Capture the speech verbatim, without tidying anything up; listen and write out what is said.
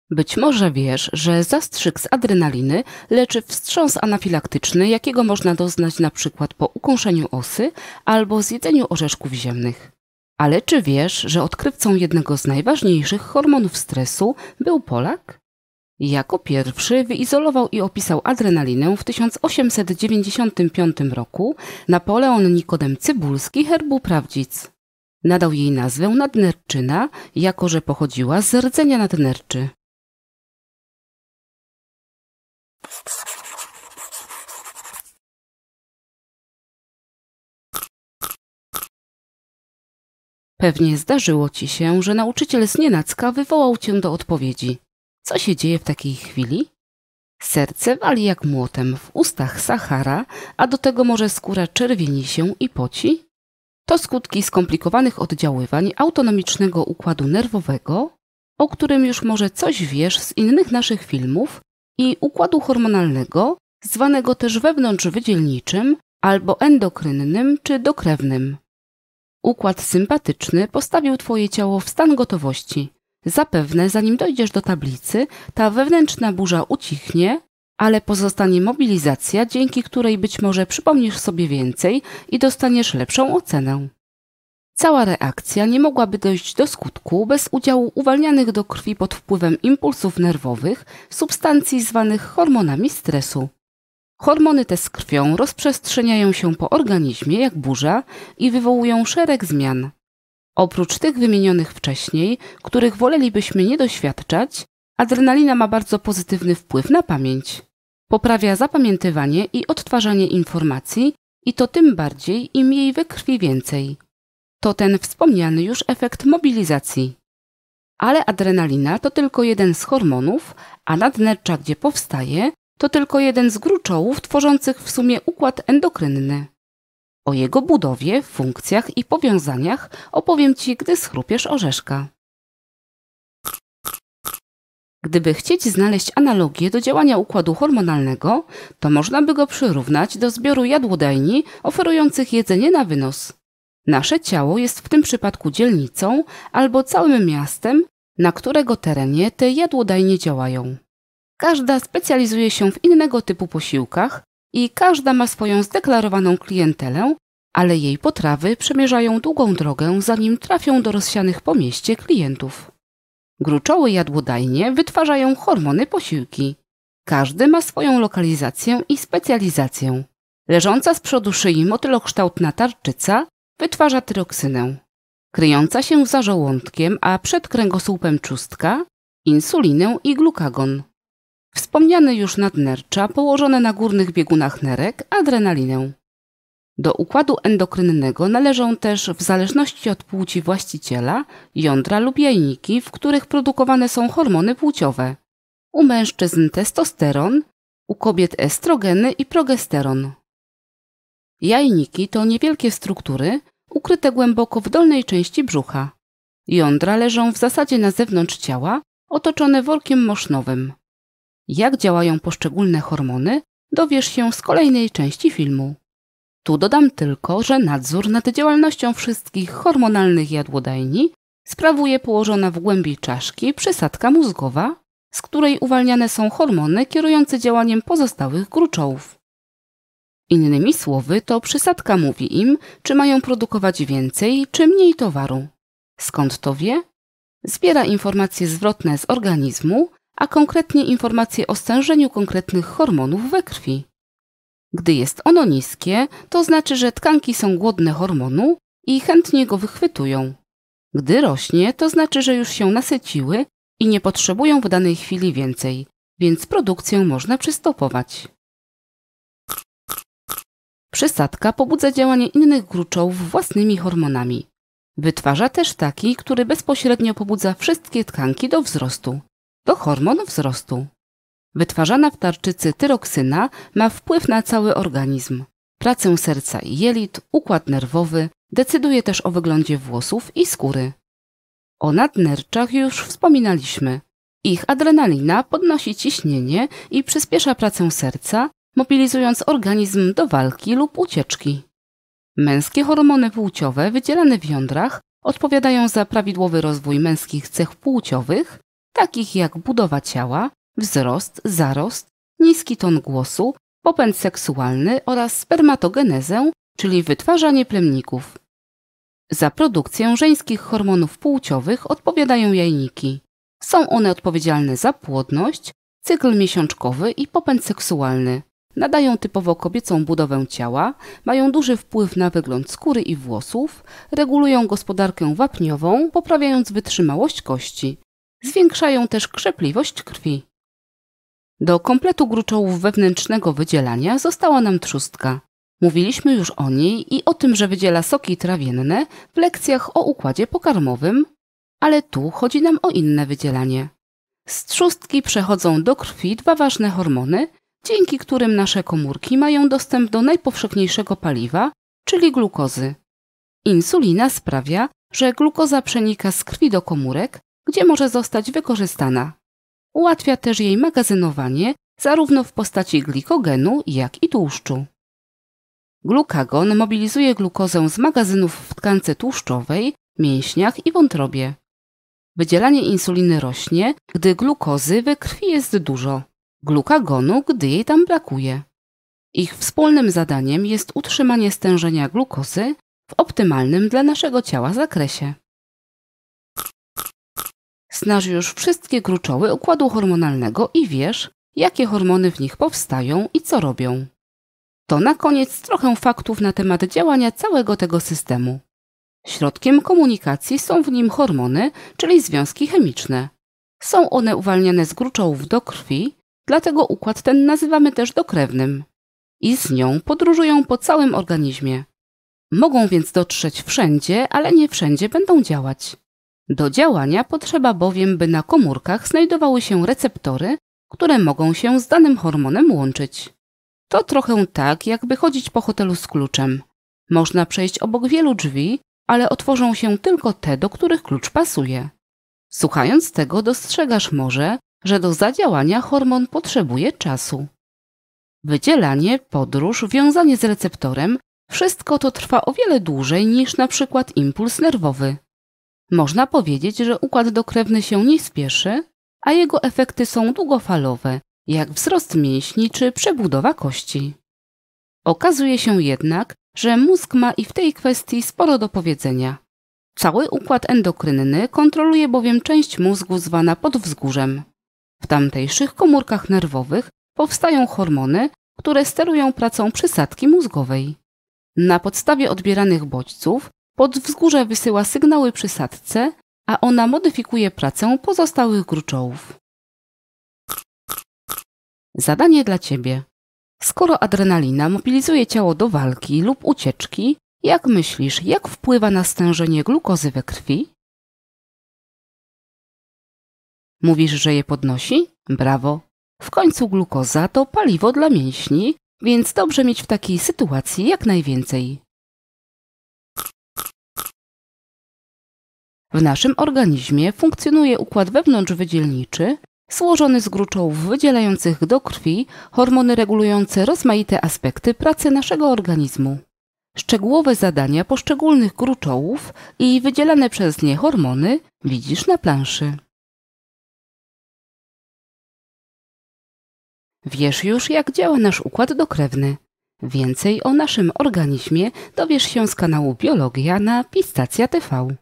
Być może wiesz, że zastrzyk z adrenaliny leczy wstrząs anafilaktyczny, jakiego można doznać na przykład po ukąszeniu osy albo zjedzeniu orzeszków ziemnych. Ale czy wiesz, że odkrywcą jednego z najważniejszych hormonów stresu był Polak? Jako pierwszy wyizolował i opisał adrenalinę w tysiąc osiemset dziewięćdziesiątym piątym roku Napoleon Nikodem Cybulski herbu Prawdzic. Nadał jej nazwę nadnerczyna, jako że pochodziła z rdzenia nadnerczy. Pewnie zdarzyło ci się, że nauczyciel znienacka wywołał cię do odpowiedzi. Co się dzieje w takiej chwili? Serce wali jak młotem, w ustach Sahara, a do tego może skóra czerwieni się i poci? To skutki skomplikowanych oddziaływań autonomicznego układu nerwowego, o którym już może coś wiesz z innych naszych filmów, i układu hormonalnego, zwanego też wewnątrzwydzielniczym albo endokrynnym czy dokrewnym. Układ sympatyczny postawił twoje ciało w stan gotowości. Zapewne zanim dojdziesz do tablicy, ta wewnętrzna burza ucichnie, ale pozostanie mobilizacja, dzięki której być może przypomnisz sobie więcej i dostaniesz lepszą ocenę. Cała reakcja nie mogłaby dojść do skutku bez udziału uwalnianych do krwi pod wpływem impulsów nerwowych substancji zwanych hormonami stresu. Hormony te z krwią rozprzestrzeniają się po organizmie jak burza i wywołują szereg zmian. Oprócz tych wymienionych wcześniej, których wolelibyśmy nie doświadczać, adrenalina ma bardzo pozytywny wpływ na pamięć. Poprawia zapamiętywanie i odtwarzanie informacji i to tym bardziej, im jej we krwi więcej. To ten wspomniany już efekt mobilizacji. Ale adrenalina to tylko jeden z hormonów, a nadnercza, gdzie powstaje, to tylko jeden z gruczołów tworzących w sumie układ endokrynny. O jego budowie, funkcjach i powiązaniach opowiem ci, gdy schrupiesz orzeszka. Gdyby chcieć znaleźć analogię do działania układu hormonalnego, to można by go przyrównać do zbioru jadłodajni oferujących jedzenie na wynos. Nasze ciało jest w tym przypadku dzielnicą albo całym miastem, na którego terenie te jadłodajnie działają. Każda specjalizuje się w innego typu posiłkach i każda ma swoją zdeklarowaną klientelę, ale jej potrawy przemierzają długą drogę, zanim trafią do rozsianych po mieście klientów. Gruczoły jadłodajnie wytwarzają hormony posiłki. Każdy ma swoją lokalizację i specjalizację. Leżąca z przodu szyi motylokształtna tarczyca wytwarza tyroksynę. Kryjąca się za żołądkiem, a przed kręgosłupem czustka, insulinę i glukagon. Wspomniane już nadnercza położone na górnych biegunach nerek adrenalinę. Do układu endokrynnego należą też, w zależności od płci właściciela, jądra lub jajniki, w których produkowane są hormony płciowe. U mężczyzn testosteron, u kobiet estrogeny i progesteron. Jajniki to niewielkie struktury ukryte głęboko w dolnej części brzucha. Jądra leżą w zasadzie na zewnątrz ciała, otoczone workiem mosznowym. Jak działają poszczególne hormony, dowiesz się z kolejnej części filmu. Tu dodam tylko, że nadzór nad działalnością wszystkich hormonalnych jadłodajni sprawuje położona w głębi czaszki przysadka mózgowa, z której uwalniane są hormony kierujące działaniem pozostałych gruczołów. Innymi słowy, to przysadka mówi im, czy mają produkować więcej, czy mniej towaru. Skąd to wie? Zbiera informacje zwrotne z organizmu, a konkretnie informacje o stężeniu konkretnych hormonów we krwi. Gdy jest ono niskie, to znaczy, że tkanki są głodne hormonu i chętnie go wychwytują. Gdy rośnie, to znaczy, że już się nasyciły i nie potrzebują w danej chwili więcej, więc produkcję można przystopować. Przysadka pobudza działanie innych gruczołów własnymi hormonami. Wytwarza też taki, który bezpośrednio pobudza wszystkie tkanki do wzrostu. To hormon wzrostu. Wytwarzana w tarczycy tyroksyna ma wpływ na cały organizm. Pracę serca i jelit, układ nerwowy, decyduje też o wyglądzie włosów i skóry. O nadnerczach już wspominaliśmy. Ich adrenalina podnosi ciśnienie i przyspiesza pracę serca, mobilizując organizm do walki lub ucieczki. Męskie hormony płciowe wydzielane w jądrach odpowiadają za prawidłowy rozwój męskich cech płciowych, takich jak budowa ciała, wzrost, zarost, niski ton głosu, popęd seksualny oraz spermatogenezę, czyli wytwarzanie plemników. Za produkcję żeńskich hormonów płciowych odpowiadają jajniki. Są one odpowiedzialne za płodność, cykl miesiączkowy i popęd seksualny. Nadają typowo kobiecą budowę ciała, mają duży wpływ na wygląd skóry i włosów, regulują gospodarkę wapniową, poprawiając wytrzymałość kości. Zwiększają też krzepliwość krwi. Do kompletu gruczołów wewnętrznego wydzielania została nam trzustka. Mówiliśmy już o niej i o tym, że wydziela soki trawienne w lekcjach o układzie pokarmowym, ale tu chodzi nam o inne wydzielanie. Z trzustki przechodzą do krwi dwa ważne hormony, dzięki którym nasze komórki mają dostęp do najpowszechniejszego paliwa, czyli glukozy. Insulina sprawia, że glukoza przenika z krwi do komórek, gdzie może zostać wykorzystana. Ułatwia też jej magazynowanie zarówno w postaci glikogenu, jak i tłuszczu. Glukagon mobilizuje glukozę z magazynów w tkance tłuszczowej, mięśniach i wątrobie. Wydzielanie insuliny rośnie, gdy glukozy we krwi jest dużo, glukagonu, gdy jej tam brakuje. Ich wspólnym zadaniem jest utrzymanie stężenia glukozy w optymalnym dla naszego ciała zakresie. Znasz już wszystkie gruczoły układu hormonalnego i wiesz, jakie hormony w nich powstają i co robią. To na koniec trochę faktów na temat działania całego tego systemu. Środkiem komunikacji są w nim hormony, czyli związki chemiczne. Są one uwalniane z gruczołów do krwi, dlatego układ ten nazywamy też dokrewnym. I z nią podróżują po całym organizmie. Mogą więc dotrzeć wszędzie, ale nie wszędzie będą działać. Do działania potrzeba bowiem, by na komórkach znajdowały się receptory, które mogą się z danym hormonem łączyć. To trochę tak, jakby chodzić po hotelu z kluczem. Można przejść obok wielu drzwi, ale otworzą się tylko te, do których klucz pasuje. Słuchając tego dostrzegasz może, że do zadziałania hormon potrzebuje czasu. Wydzielanie, podróż, wiązanie z receptorem – wszystko to trwa o wiele dłużej niż na przykład impuls nerwowy. Można powiedzieć, że układ dokrewny się nie spieszy, a jego efekty są długofalowe, jak wzrost mięśni czy przebudowa kości. Okazuje się jednak, że mózg ma i w tej kwestii sporo do powiedzenia. Cały układ endokrynny kontroluje bowiem część mózgu zwana podwzgórzem. W tamtejszych komórkach nerwowych powstają hormony, które sterują pracą przysadki mózgowej. Na podstawie odbieranych bodźców podwzgórze wysyła sygnały przysadce, a ona modyfikuje pracę pozostałych gruczołów. Zadanie dla Ciebie. Skoro adrenalina mobilizuje ciało do walki lub ucieczki, jak myślisz, jak wpływa na stężenie glukozy we krwi? Mówisz, że je podnosi? Brawo! W końcu glukoza to paliwo dla mięśni, więc dobrze mieć w takiej sytuacji jak najwięcej. W naszym organizmie funkcjonuje układ wewnątrzwydzielniczy, złożony z gruczołów wydzielających do krwi hormony regulujące rozmaite aspekty pracy naszego organizmu. Szczegółowe zadania poszczególnych gruczołów i wydzielane przez nie hormony widzisz na planszy. Wiesz już, jak działa nasz układ dokrewny. Więcej o naszym organizmie dowiesz się z kanału Biologia na Pistacja T V.